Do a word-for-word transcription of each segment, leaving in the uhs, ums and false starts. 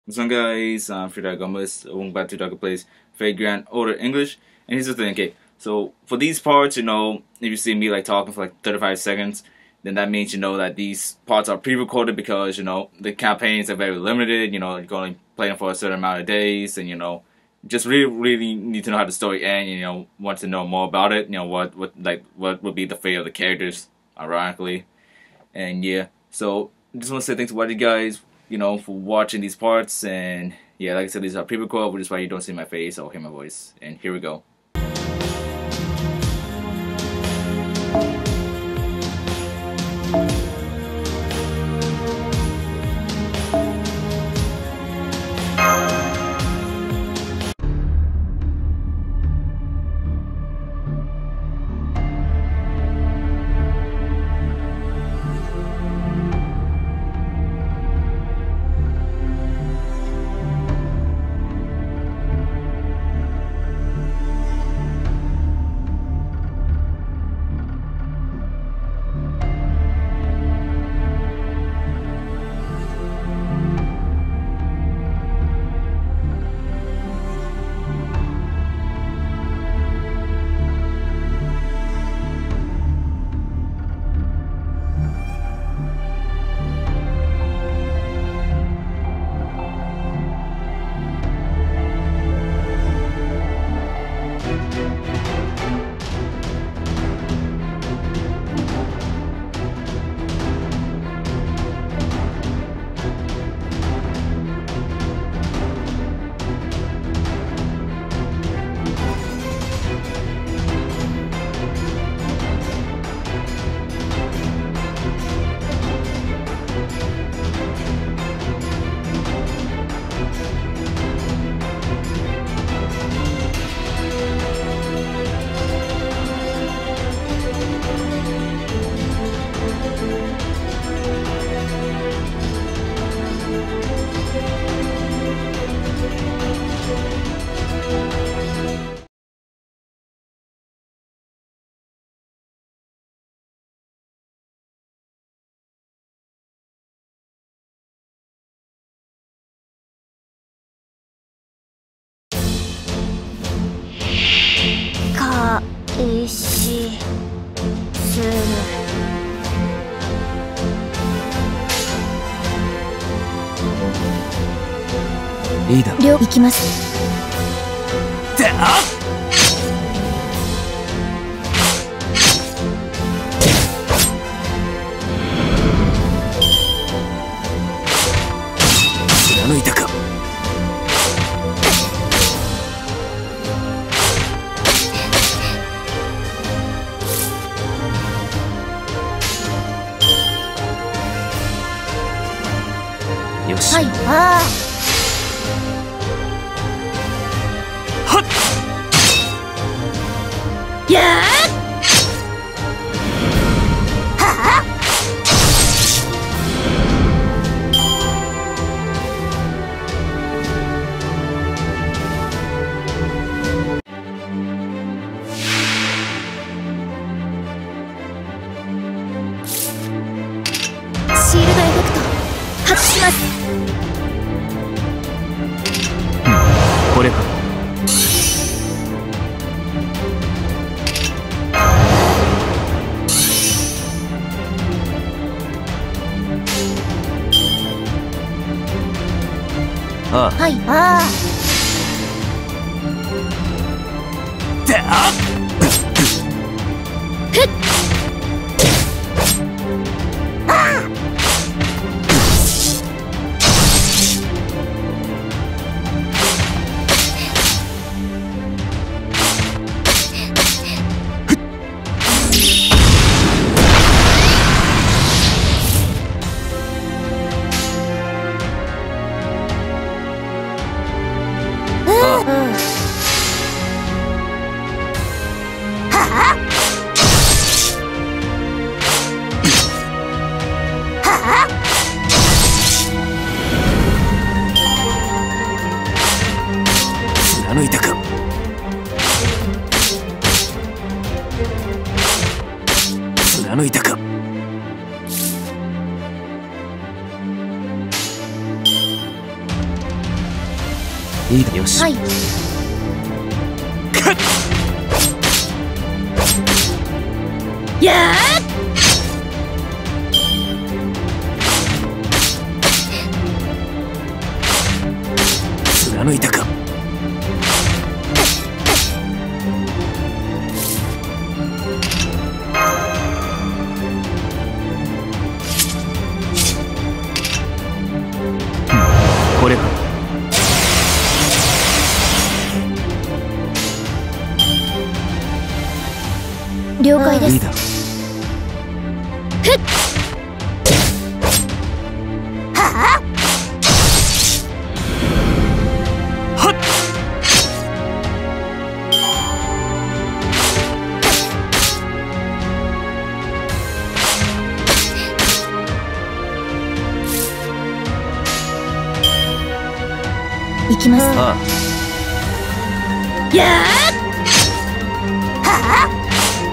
What's up, guys? I'm Frida Gomez. Welcome back to Doctor Plays Vagrant Order English. And here's the thing, okay? So for these parts, you know, if you see me like talking for like thirty-five seconds, then that means you know that these parts are pre-recorded because you know the campaigns are very limited. You know, you're only playing for a certain amount of days, and you know, just really, really need to know how the story ends. You know, want to know more about it. You know, what, what, like, what would be the fate of the characters, ironically, and yeah. So just want to say thanks to all you guys, you know, for watching these parts, and yeah, like I said, these are pre-recorded, which is why you don't see my face or hear my voice. And here we go. いしすむいいだろ両行きますってあ貫いたかよし、 はいあはっやーはあシールドエフェクト発揮します。 これかああはいああってあふっああ貫いたか貫いたかいいだよし。 はい。 かっやー貫いたか。これか。 了解です。 いいだ。 ははっあ、行きます。 あやーはあ。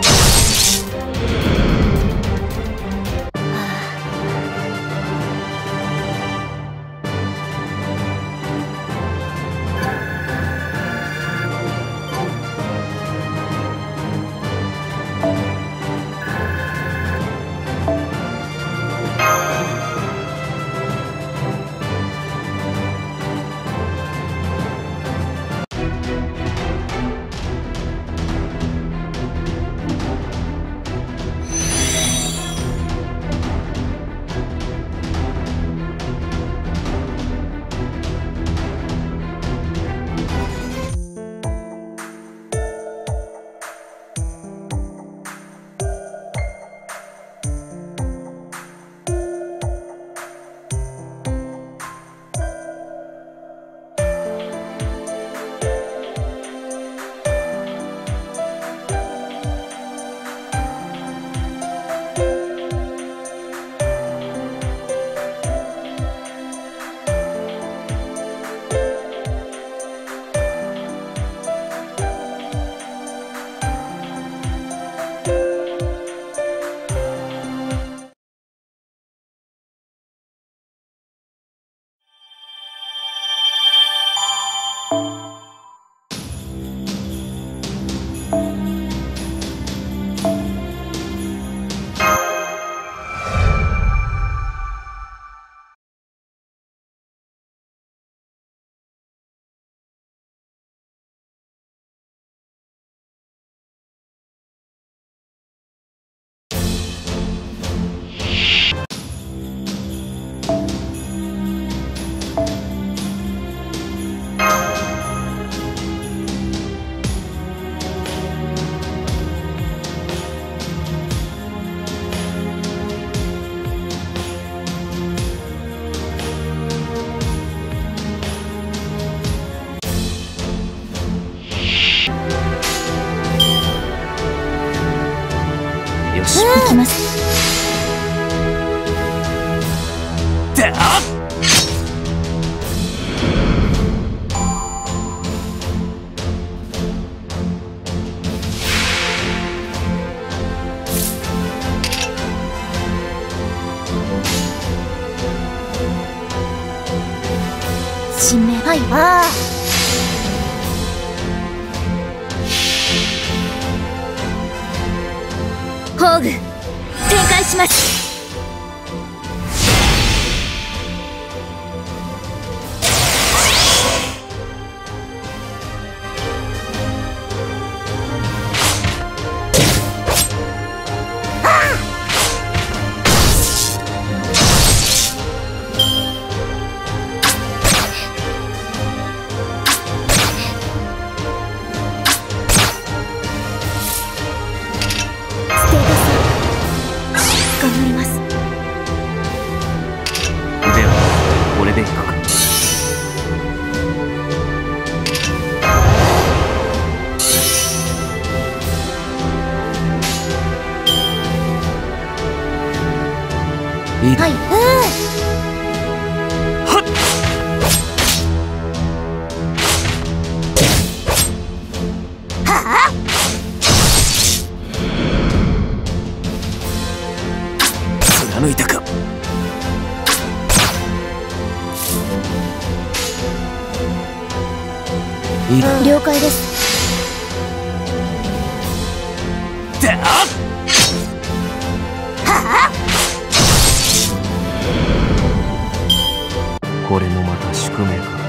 よし。 行きます。 だあ新名。はい。ああ。宝具展開します。ステータス頑張ります。 いいだろう。 了解です。 だあこれもまた宿命か。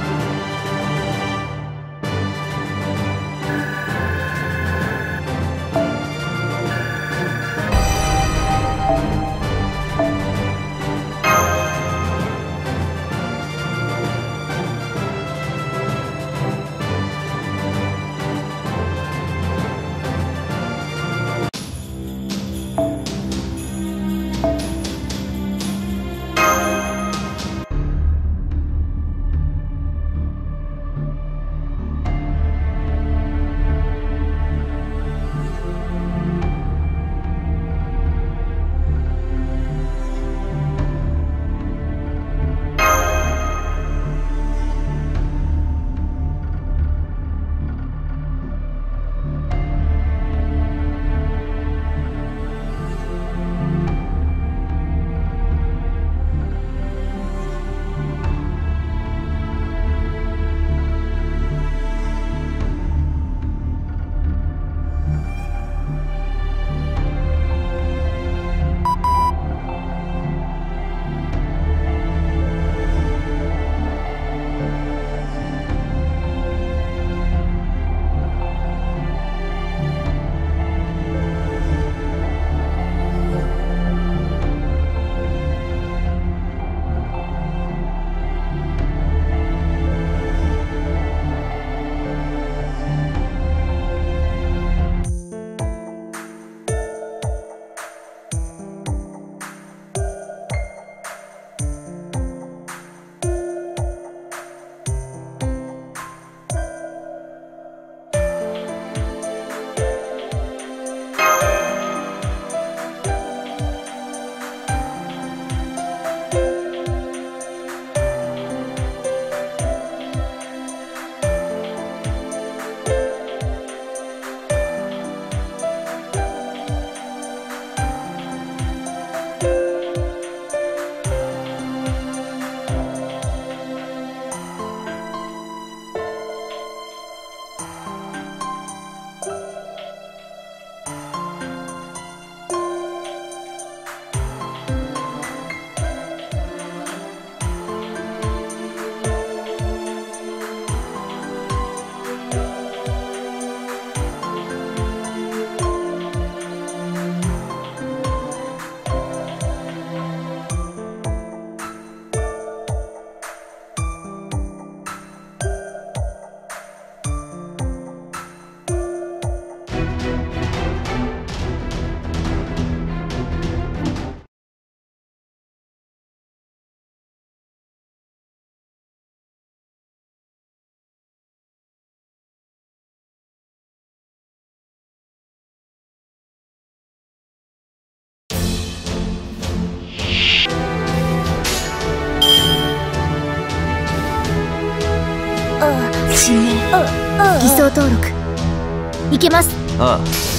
指名偽装登録いけます。 ああ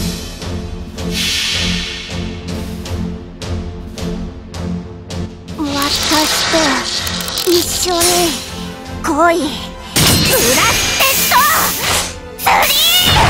私と一緒に恋ブラステッドスリー